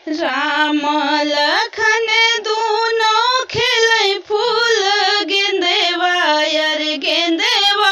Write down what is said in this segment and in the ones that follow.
राम लखन दूनो खेलै फूल गेंदेवा यार गेंदेवा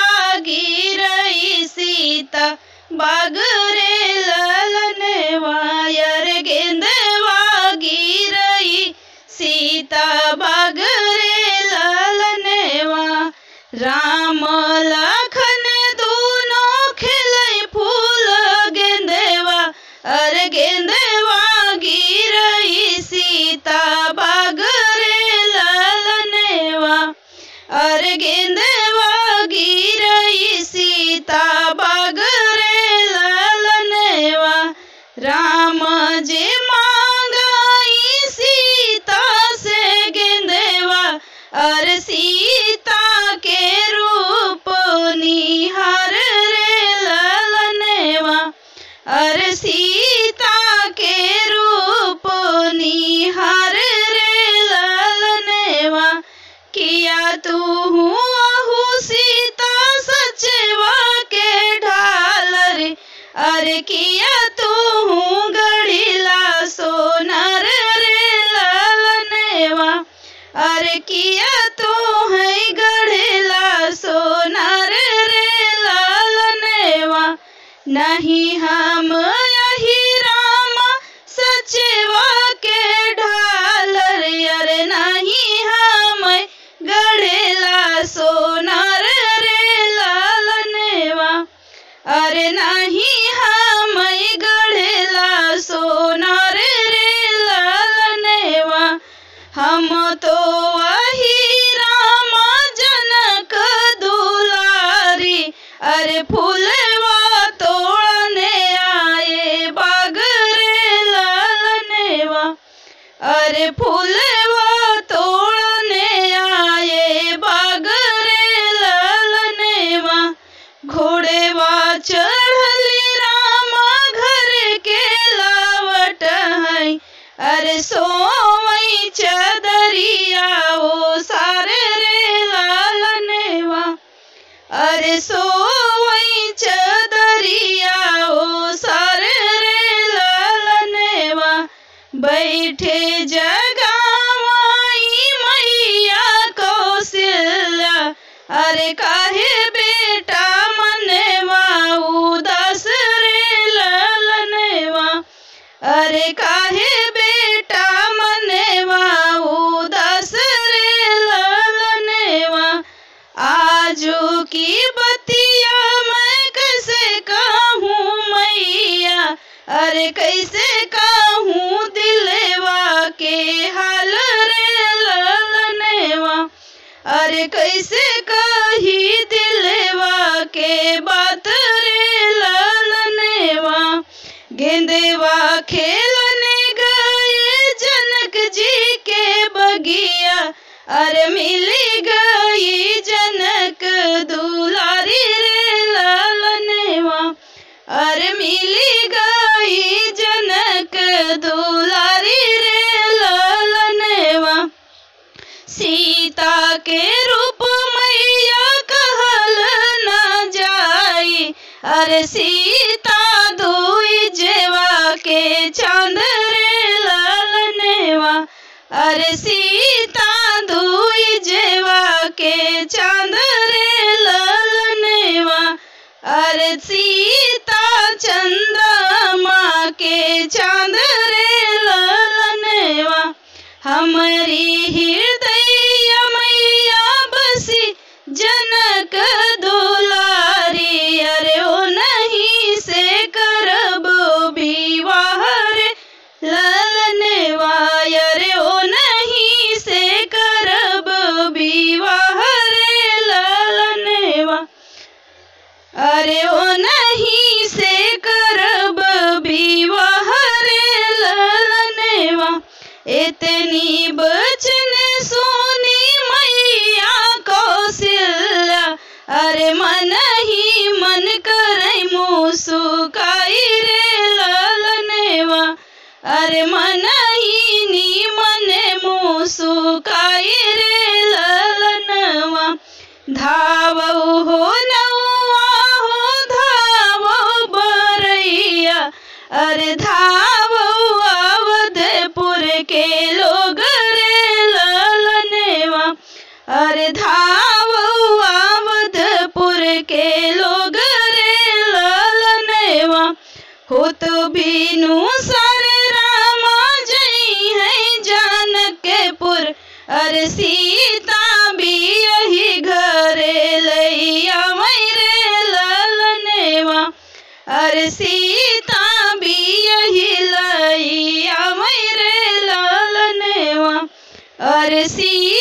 गिरई सीता बाग रे ललनेवा यार गेंदेवा गिरई सीता बाग रे ललनेवा। राम लखन दूनो खेलै फूल गेंदेवा अरे गेंदेवा गिरई सीता बाग रे ललनेवा अरे गेंदेवा गिरई सीता बाग रे ललनेवा। राम जी मांगाई सीता से गेंदेवा अरे सीता के रूप निहार रे ललनेवा अरे सीता के रूप निहार रे ललनेवा। किया तू आहू सीता सचेवा के ढाल रे अरे किया तू गढ़िला सोनार रे ललनेवा अरे किया तू है गढ़िला सोनार रे ललनेवा। नहीं हम यही राम सचेवा के ढाल रे अरे नहीं हम गढ़ेला सोनार रे ललनेवा अरे नहीं हम गढ़ेला सोनार रे ललनेवा। हम तो वही राम जनक दुलारी अरे फूलवा तोड़ने आए बाग रे ललनेवा अरे फूलवा तोड़ने आए बाग रे ललनेवा। घोड़ेवा चढ़ली राम घर के लावट है अरे सोवई चदरिया ओ सारे रे ललनेवा अरे सोवई चदरिया ओ सारे रे ललनेवा। बैठे जगावाई मैया कौशल्या अरे काहे बेटा मनवा उदास रे ललनेवा अरे काहे बेटा मनवा उदास रे ललनेवा। आजू की बतिया मैं कैसे कहूँ मैया अरे कैसे कहूँ दिलवा के हाल रे ललनेवा अरे कैसे कही दिलवा के बात रे ललनेवा। गेंदेवा खेलने गए जनक जी के बगिया अरे मिली गई जनक दुलारी रे ललनेवा अरे मिली गई जनक दुलारी रे ललनेवा। सीता के रूप मैया कहल न जाई अरे सीता दुई जेवा के चांद रे ललनेवा अरे सीता दुई जेवा के चांद रे ललनेवा अरे सीता चंद्रमा के चांद रे ललनेवा। हमारी हृदय मैया बसी जनक दुलारी अरे ओ नहीं से करब विवाह रे ललनेवा अरे ओ नहीं से करब विवाह रे ललनेवा अरे ओ नहीं से करब विवाह रे ललनेवा। इतनी बचन सुनी मैया कौशल्या अरे मन ही मन करे मुसुकाई रे ललनेवा अरे मन ही नी मन मुसुकाई रे ललनेवा। धावो हो नौआ हो धावो बरैया अरे धावो अवध अरे धावो अवधपुर के लोग रे ललनवा हो तो बीनु सर रामा जई है जानकपुर अरे सीता भी यही घरे लैया मेरे ललनवा अरे सीता भी यही लैया मेरे ललनवा अरे सी